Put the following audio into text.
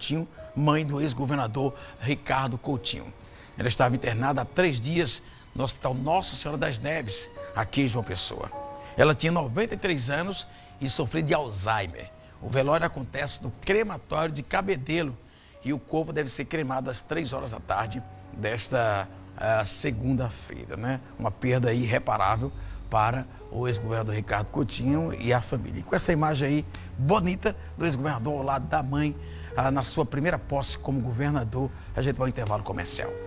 Coutinho, mãe do ex-governador Ricardo Coutinho. Ela estava internada há 3 dias no Hospital Nossa Senhora das Neves, aqui em João Pessoa. Ela tinha 93 anos e sofria de Alzheimer. O velório acontece no crematório de Cabedelo e o corpo deve ser cremado às 3 horas da tarde desta segunda-feira, né? Uma perda irreparável para o ex-governador Ricardo Coutinho e a família. E com essa imagem aí bonita do ex-governador ao lado da mãe, na sua primeira posse como governador, a gente vai ao intervalo comercial.